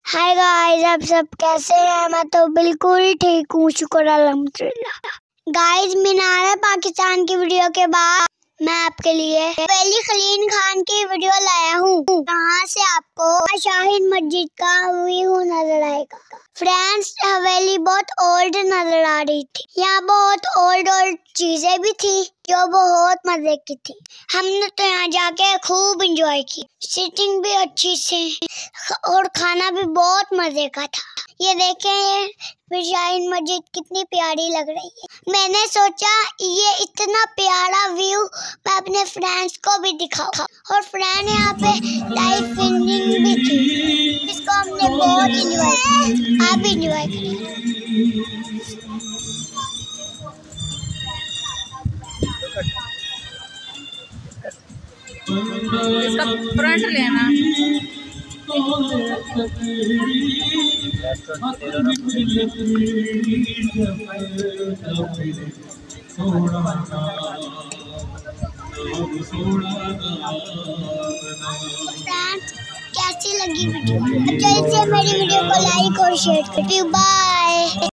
Hi guys, आप सब कैसे हैं? मैं तो बिल्कुल ठीक हूँ, शुक्र अल्हम्दुलिल्लाह। गाइस, मीनार पाकिस्तान की वीडियो के बाद मैं आपके लिए हवेली खलीन खान की वीडियो लाया हूँ। यहाँ से आपको शाहीन मस्जिद का व्यू नजर आएगा। फ्रेंड्स, हवेली बहुत ओल्ड नजर आ रही थी। यहाँ बहुत ओल्ड चीजें भी थी जो बहुत मजे की थी। हमने तो यहाँ जाके खूब एंजॉय की। सीटिंग भी अच्छी थी और खाना भी बहुत मजे का था। ये देखें शाहीन मस्जिद कितनी प्यारी लग रही है। मैंने सोचा ये इतना प्यारा व्यू मैं अपने फ्रेंड्स को भी दिखाऊं। और फ्रेंड यहाँ पे लाइव फिल्मिंग भी थी, जिसको हमने बहुत एंजॉय किया। आप भी एंजॉय करें। इसका फ्रंट लेना। कैसी लगी वीडियो? जल्द से मेरी वीडियो को लाइक और शेयर करिए। बाय।